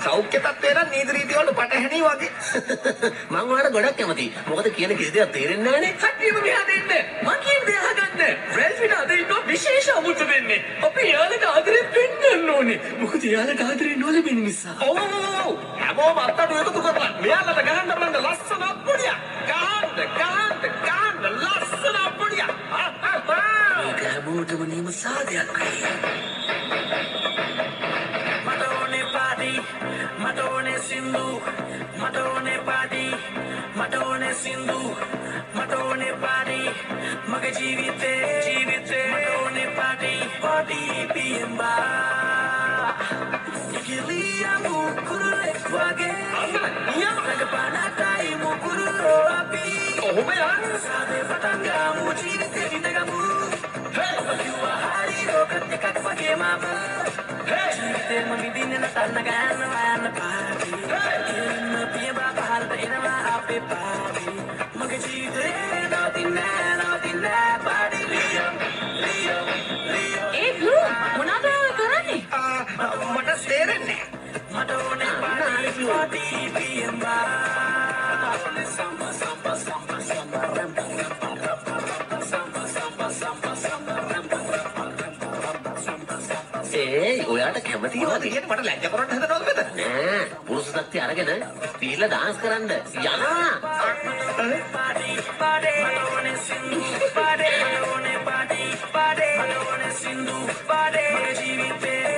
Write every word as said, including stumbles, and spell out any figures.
සෞඛ්‍ය තත්ත්වය නම් නීති රීති වලට පටහැනි වගේ. මම ඔයාලට ගොඩක් කැමතියි. මොකද කියන කිසි දෙයක් තේරෙන්නේ නැහනේ. කට්ටියම මෙහා දෙන්න. මං කියන දේ අහගන්න. රැල්ෆිට අද ඉන්න විශේෂ අමුතු දෙන්නේ. අපි යාළුවට ආදරේ පෙන්නන්න ඕනේ. මොකද යාළුවට ආදරේ නොලැබෙන නිසා. ඔව් ඔව් ඔව්. හැමෝම අත්තට එකතු කරලා මෙයාලට ගහන්න බලන්න ලස්සන අප්පුඩියක්. ගහන්න ගහන්න ගහන්න ලස්සන අප්පුඩියක්. ඒක හැමෝටම නියම සාදයක් වෙයි. මට ඕනේ පාටි මට ඕනේ සින්දු මට ඕනේ පාටි මට ඕනේ සින්දු මට ඕනේ පාටි මගේ ජීවිතේ ජීවිතේ මට ඕනේ පාටි පාටි පියම්බා කිලියා මුකුරේ වගේ නියම රඟපානටයි මුකුරෝ අපි ඔහොම යන්න. සාදේ පටන් ගමු ජීවිතේ විඳගමු කිව්වා හරි රෝකත් එකක් වගේ මම ජීවිතේම විඳින්න නටන්න ගන්න යන්න පාටි ඉන්න පියඹා පහළට එනවා අපේ පාටි මගේ ජීවිතේ නවතින්නේ නවතින්නේ පාටි ලියම් ලියම් ලියම් ඒ බ්ලූ මොනවද කරන්නේ? මට තේරෙන්නේ මට ඕනේ පාටි පාටි පියඹා සම්බ සම්බ සම්බ සම්බ රම් සම්බ සම්බ සම්බ සම්බ රම් ඒ ඔයාට කැමති නෑ. වගේ. මට ලැජ්ජ කරන්න හදනවද මෙතන? නෑ පුරුෂ ශක්තිය අරගෙන පිළිලා ඩාන්ස් කරන්න යනවා. පාටි පාටි මට ඕනේ සින්දු පාටි මට ඕනේ පාටි පාටි මට ඕනේ සින්දු පාටි මගේ ජීවිතේ